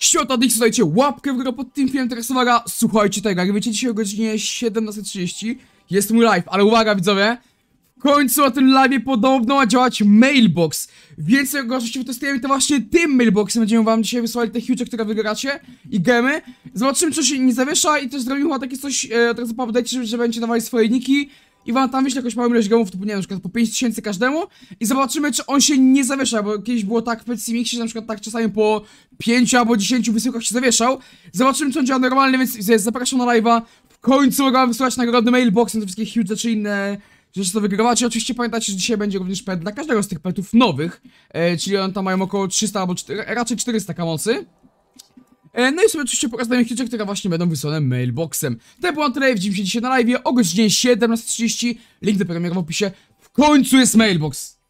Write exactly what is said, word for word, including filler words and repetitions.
Świata Dix, dajcie łapkę w górę pod tym filmem, teraz uwaga, słuchajcie tego, jak wiecie, dzisiaj o godzinie siedemnasta trzydzieści jest mój live, ale uwaga widzowie, w końcu na tym live podobno ma działać mailbox, więc jak go oczywiście wytestujemy, to właśnie tym mailboxem będziemy wam dzisiaj wysłali te huge, które wygracie i gemy. Zobaczymy, czy się nie zawiesza i też zrobimy chyba takie coś, e, od razu po update'cie, że będziecie dawali swoje niki i wam tam wyślę jakąś małą ilość gemów, typu nie wiem, na przykład po pięć tysięcy każdemu i zobaczymy, czy on się nie zawiesza, bo kiedyś było tak w Petsymixie, że na przykład tak czasami po pięciu albo dziesięciu wysyłkach się zawieszał. Zobaczymy, czy on działa normalnie, więc zapraszam na live'a. W końcu mogę wam wysłać nagrody mailboxem, te wszystkie huge czy inne rzeczy, co wygrywacie. Oczywiście pamiętajcie, że dzisiaj będzie również pet dla każdego z tych petów nowych, e, czyli one tam mają około trzysta albo czterysta, raczej czterysta kamocy. No i sobie oczywiście pokazałem huge, które właśnie będą wysłane mailboxem. To było na tyle, widzimy się dzisiaj na live o godzinie siedemnasta trzydzieści. Link do programu w opisie. W końcu jest mailbox!